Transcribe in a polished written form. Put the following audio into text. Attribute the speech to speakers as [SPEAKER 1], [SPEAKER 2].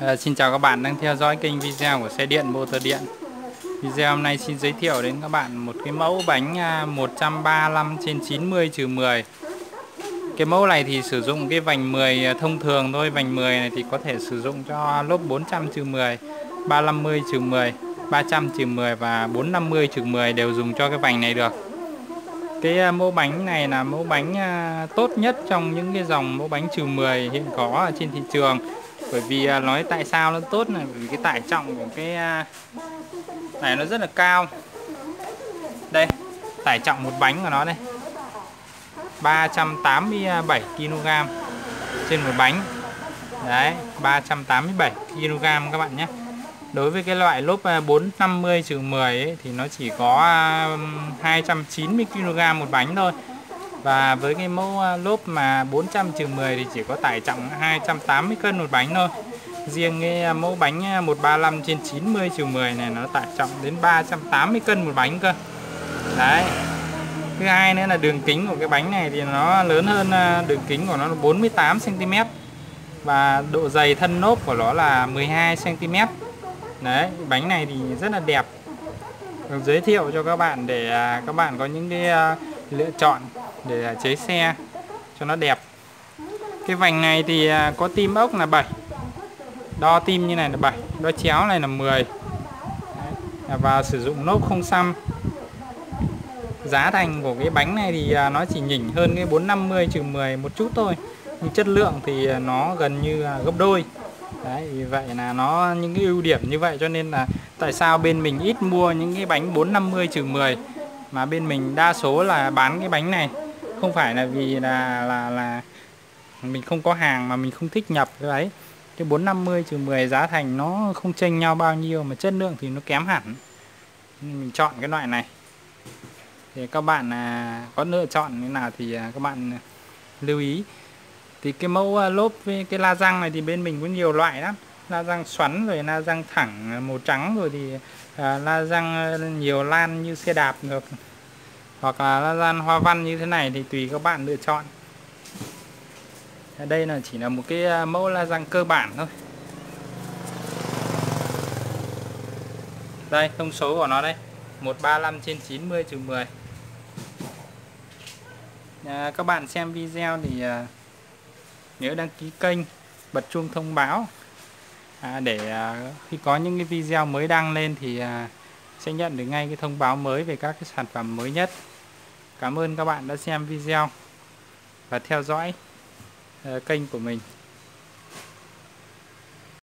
[SPEAKER 1] Xin chào các bạn đang theo dõi kênh video của xe điện motor điện. Video hôm nay xin giới thiệu đến các bạn một cái mẫu bánh 135/90-10. Cái mẫu này thì sử dụng cái vành 10 thông thường thôi. Vành 10 này thì có thể sử dụng cho lốp 400/10, 350/10, 300/10 và 450/10 đều dùng cho cái vành này được. Cái mẫu bánh này là mẫu bánh tốt nhất trong những cái dòng mẫu bánh -10 hiện có ở trên thị trường. Bởi vì nói tại sao nó tốt là vì cái tải trọng của cái này nó rất là cao. Đây, tải trọng một bánh của nó đây 387 kg trên một bánh. Đấy, 387 kg các bạn nhé. Đối với cái loại lốp 450/10 ấy, thì nó chỉ có 290 kg một bánh thôi. Và với cái mẫu lốp mà 400/10 thì chỉ có tải trọng 280 cân một bánh thôi. Riêng cái mẫu bánh 135/90/10 này nó tải trọng đến 380 cân một bánh cơ. Đấy. Thứ hai nữa là đường kính của cái bánh này thì nó lớn hơn đường kính của nó là 48 cm. Và độ dày thân lốp của nó là 12 cm. Đấy, bánh này thì rất là đẹp. Giới thiệu cho các bạn để các bạn có những cái lựa chọn để chế xe cho nó đẹp. Cái vành này thì có tim ốc là 7. Đo tim như này là 7, đo chéo này là 10. Đấy, và sử dụng lốp không xăm. Giá thành của cái bánh này thì nó chỉ nhỉnh hơn cái 450/10 một chút thôi. Nhưng chất lượng thì nó gần như gấp đôi. Đấy, vì vậy là nó những cái ưu điểm như vậy cho nên là tại sao bên mình ít mua những cái bánh 450/10 mà bên mình đa số là bán cái bánh này. Không phải là vì là mình không có hàng mà mình không thích nhập cái ấy. Cái 450/10 giá thành nó không chênh nhau bao nhiêu mà chất lượng thì nó kém hẳn. Nên mình chọn cái loại này. Thì các bạn có lựa chọn như nào thì các bạn lưu ý. Thì cái mẫu lốp với cái la răng này thì bên mình có nhiều loại lắm. La răng xoắn rồi la răng thẳng màu trắng, rồi thì la răng nhiều lan như xe đạp được, hoặc là la răng hoa văn như thế này thì tùy các bạn lựa chọn. Đây là chỉ là một cái mẫu la răng cơ bản thôi. Đây, thông số của nó đây 135/90/10. Các bạn xem video thì nhớ đăng ký kênh, bật chuông thông báo để khi có những cái video mới đăng lên thì sẽ nhận được ngay cái thông báo mới về các cái sản phẩm mới nhất. Cảm ơn các bạn đã xem video và theo dõi kênh của mình.